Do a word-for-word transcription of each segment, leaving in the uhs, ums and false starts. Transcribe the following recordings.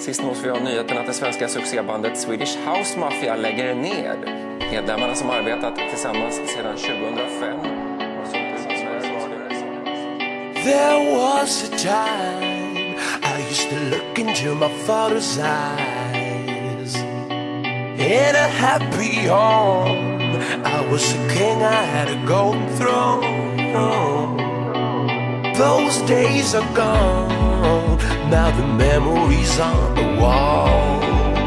Sist nås vi av nyheten att det svenska succébandet Swedish House Mafia lägger ner. Medlemmarna som arbetat tillsammans sedan tjugohundrafem. There was a time I used to look into my father's eyes. In a happy home, I was a king, I had a golden throne. Those days are gone, now the memories on the wall.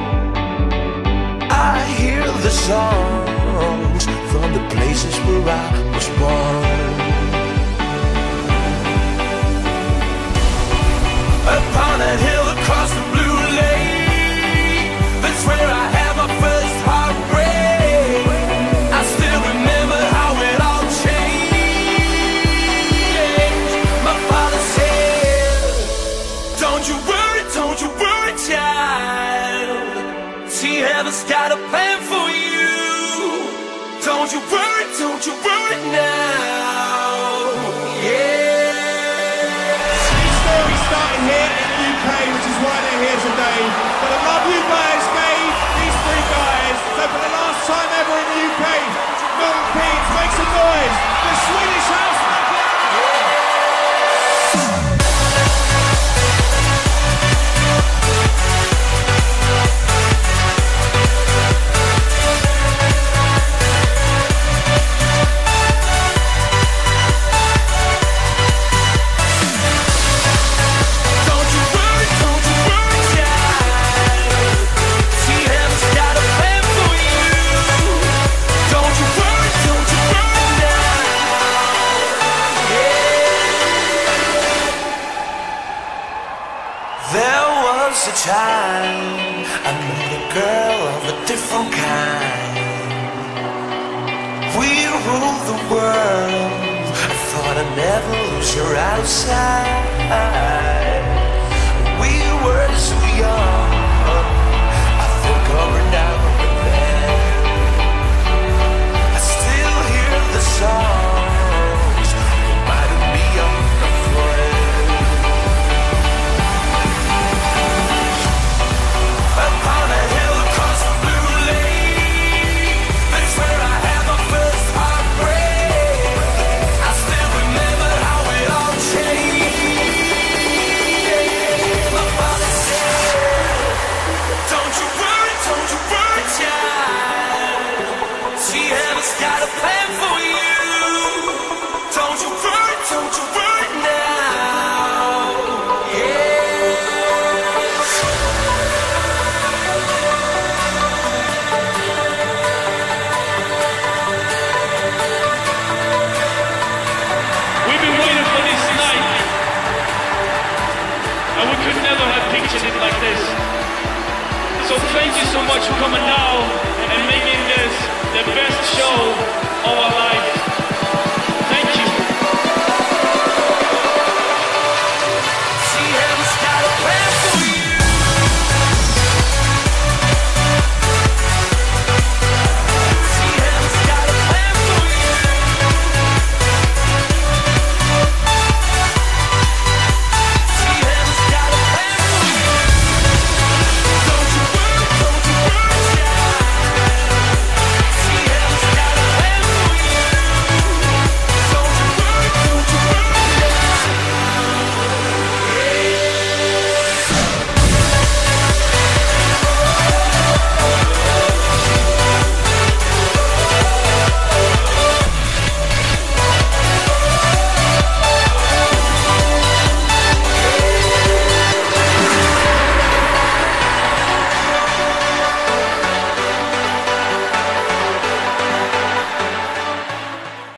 I hear the songs from the places where I was born. Upon a hill across the blue lake, that's where I had my first heartbreak. I still remember how it all changed. My father said, don't you worry, don't you worry, child. See, heaven's got a plan for you. Don't you worry, don't you worry now. Yeah. Starting here in the U K, which is why they're here today. But the love you guys gave these three guys. So for the last time ever in the U K, Milton Keynes, make some noise. The Swedish House Mafia. A time I met a girl of a different kind. We ruled the world. I thought I'd never lose her outside. We were so young. I feel coming down with them. I still hear the songs reminding me of a friend. Upon a hill across the blue lake, that's where I had my first heartbreak. I still remember how it all changed. My father said, don't you worry, don't you worry, child. See, heaven's got a plan for you. Don't you worry, don't you worry now. Yeah. Like this. So thank you so much for coming now and making this the best show of our life.